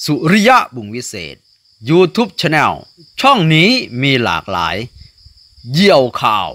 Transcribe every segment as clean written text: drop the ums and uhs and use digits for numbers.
สุริยะบุญวิเศษ YouTube Channel ช่องนี้มีหลากหลายเยี่ยวข่าว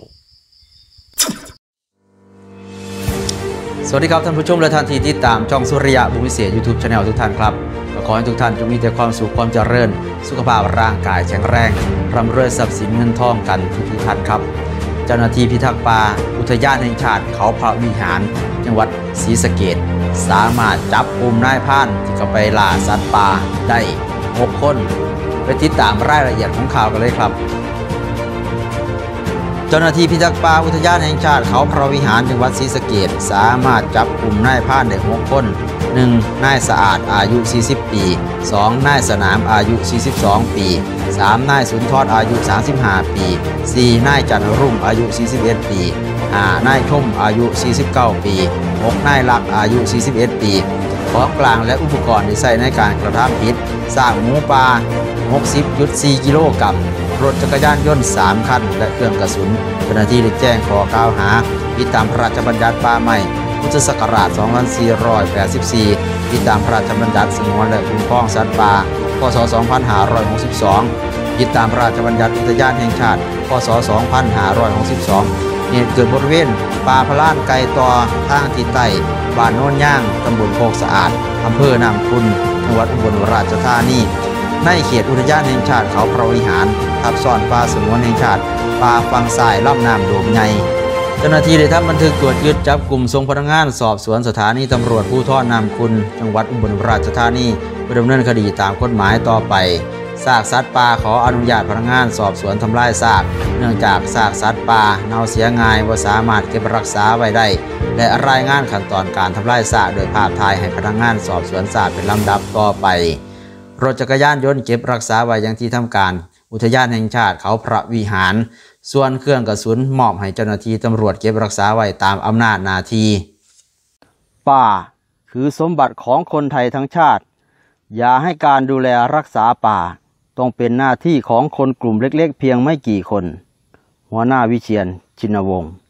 สวัสดีครับท่านผู้ชมและท่านที่ติดตามช่องสุริยะบุญวิเศษ YouTube Channel ทุกท่านครับขอให้ทุกท่านจงมีแต่ความสุขความเจริญสุขภาพร่างกายแข็งแรงร่ำรวยทรัพย์สินเงินทองกันทุกท่านครับเจ้าหน้าที่พิทักษ์ป่าอุทยานแห่งชาติเขาพระวิหารจังหวัดศรีสะเกษสามารถจับกุมนายพรานที่เข้าไปล่าสัตว์ป่าได้6 คนไปติดตามรายละเอียดของข่าวกันเลยครับเจ้าหน้าที่พิทักษ์ป่าอุทยานแห่งชาติเขาพระวิหารจังหวัดศรีสะเกษสามารถจับกุมนายพรานได้6 คน 1. นายสะอาดอายุ40 ปี 2. นายสนามอายุ42 ปี 3. นายสุนทรอายุ35 ปี 4. นายจันรุ่งอายุ41 ปี 5. นายชมอายุ49 ปี 6. นายลักอายุ41 ปีของกลางและอุปกรณ์ที่ใช้ในการกระทำผิดสร้างหมูป่า 60.4 กิโลกรัมรถจักรยานยนต์3 คันและเครื่องกระสุนเจ้าหน้าที่ได้แจ้งข้อกล่าวหาผิดตามพระราชบัญญัติป่าไม้พุทธศักราช 2484 ผิดตามพระราชบัญญัติสงวนและคุ้มครองสัตว์ป่า พ.ศ. 2562 ผิดตามพระราชบัญญัติอุทยานแห่งชาติ พ.ศ. 2562 เหตุเกิดบริเวณป่าพลานไก่ต่อทางทิศใต้บ้านโน่นย่างตำบลโคกสะอาดอำเภอน้ำคุณจังหวัดอุบลราชธานีในเขตอุทยานแห่งชาติเขาพระวิหารทับซ้อนป่าสงวนแห่งชาติป่าฝั่งซ้ายลำน้ำโดมใหญ่เจ้าหน้าที่ได้ทำบันทึกตรวจยึดจับกลุ่มส่งพนักงานสอบสวนสถานีตำรวจภูธรน้ำคุณจังหวัดอุบลราชธานีเพื่อดำเนินคดีตามกฎหมายต่อไปซากสัตว์ป่าขออนุญาตพนักงานสอบสวนทำลายซากเนื่องจากซากสัตว์ป่าเน่าเสียง่ายว่าสามารถเก็บรักษาไว้ได้และรายงานขั้นตอนการทำลายซากโดยภาพถ่ายให้พนักงานสอบสวนทราบเป็นลำดับต่อไปรถจักรยานยนต์เก็บรักษาไว้ยังที่ทำการอุทยานแห่งชาติเขาพระวิหารส่วนเครื่องกระสุนมอบให้เจ้าหน้าที่ตำรวจเก็บรักษาไว้ตามอำนาจหน้าที่ป่าคือสมบัติของคนไทยทั้งชาติอย่าให้การดูแลรักษาป่าต้องเป็นหน้าที่ของคนกลุ่มเล็กๆเพียงไม่กี่คนหัวหน้าวิเชียร ชินวงศ์